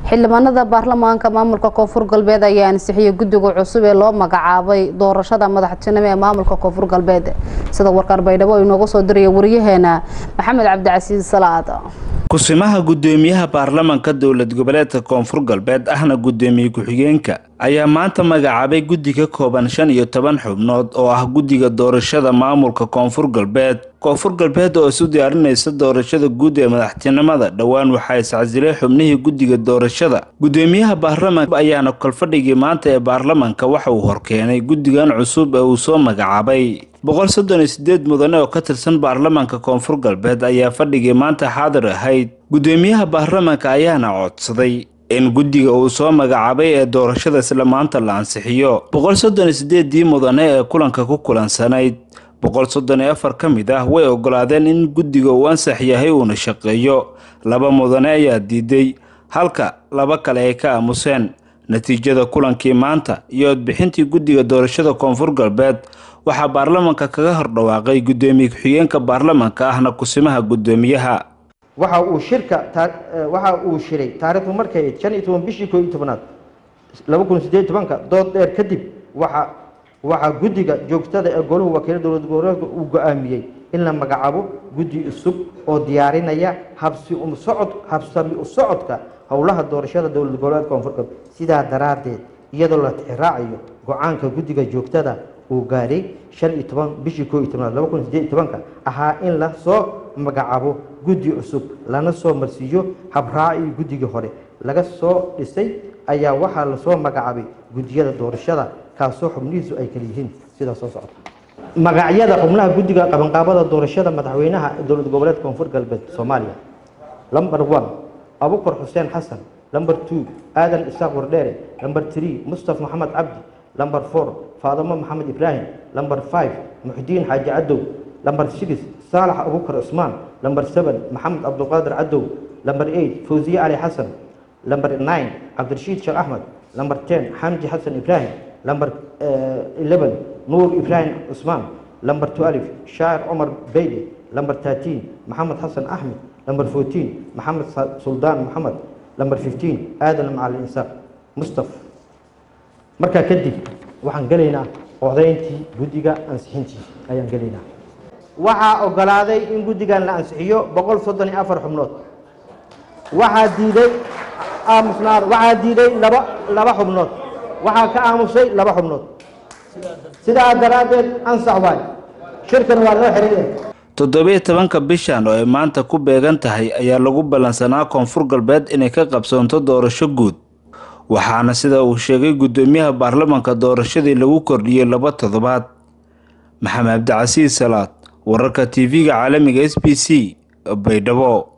xildhibaanada baarlamaanka maamulka koonfur galbeed ayaa ansixiyay guddiga cusub ee loo magacaabay doorashada madaxtinimo ee maamulka koonfur galbeed sida warqar baydhabo inoogu soo diray wariyaheena Maxamed Cabdicasiis Salaad kusimaha gudoomiyaha baarlamaanka dowlad goboleedka koonfur galbeed ahna gudoomiye ku-xigeenka ayaa maanta magacaabay guddiga kooban 15 xubnood oo ah guddiga doorashada maamulka koonfur galbeed oo isu diyaarinaysa doorashada guud ee madaxtinimada dhawaan waxay iscasilay xubnihii guddiga doorashada gudoomiyaha baarlamaanka ayaana kalfadhigii maanta ee baarlamaanka waxa uu horkeenay guddigan cusub ee uu soo magacaabay 138 mudane oo ka tirsan baarlamaanka koonfur galbeed ayaa fadhigii maanta xaadir ahayd gudoomiyaha baarlamaanka ayaana codsaday in guddiga uu soo magacaabay ee doorashada isla maanta la ansixiyo 138 mudane ee kulanka ku kulansanayd 134 ka mid ah way ogolaadeen in guddiga uu ansax yahay uuna shaqeeyo 2 mudane ayaa diiday halka 2 kale ay ka aamuseen natiijada kulankii maanta iyo codbixintii guddiga doorashada koonfur galbeed waxaa baarlamaanka kaga hordhawaaqay gudoomiye ku-xigeenka baarlamaanka ahna kusimaha gudoomiyaha waxa uu shiray taariikhdu markay 15 bishii 11 2018 dood dheer kadib waxa guddiga joogtada ee golaha wakiilada dowladda goboleedka uu go'aamiyay in la magacaabo guddi cusub oo diyaarinaya habsami u socodka howlaha doorashada dowladda goboleedka koonfur galbeed sidaa daraadeed iyadoo la tixraacayo go'aanka guddiga joogtada uu gaaray 15 bishii 11 2018 ahaa in la soo magacaabo guddi cusub lana soo marsiiyo habraacii guddiga hore laga soo dhisay ayaa waxa la soo magacaabay guddiyada doorashada kaasoo xubnihiisu ay kala yihiin sida soo socota magacyada xubnaha guddiga qabanqaabada doorashada madaxweynaha dowlad goboleedka koonfur galbeed Soomaaliya number 1 Abukar Hussein Hassan number 2 Aadan Isaaq Wardere number 3 Mustafa Muhammad Abdi number 4 Faadama Muhammad Ibrahim number 5 Muhdiin Haji Adow number 6 Salah Abukar Usman number 7 Muhammad Abdul Qadir Adow number 8 Fawziya Ali Hassan number 9 Abdurrashid Sheikh Ahmed number 10 Hamdi Hassan Ibrahim number 11 Noor Ibrahim Usman number 12 Shair Omar Beide number 13 Muhammad Hassan Ahmed number 14 Muhammad Sultan Muhammad number 15 Adam Maal Insaq Mustafa marka kadib waxaan galeynaa codayntii guddiga ansixintii ayaan galeynaa waxa ogolaaday in guddigan la ansixiyo 134 xubnood waxa diiday laba xubnood waxa ka aamusay 2 xubnood sidaa daraadeed ansax waay shirkan waa loo xiriiriyay 17 bishan oo ay maanta ku beegan tahay ayaa lagu balansanaa koonfur galbeed inay ka qabsoonto doorasho guud waxaana sida uu sheegay gudoomiyaha baarlamaanka doorashadii lagu kordhiyay 2 toddobaad Maxamed Cabdicasiis Salaad wararka TV-ga caalamiga SBC Baydhabo.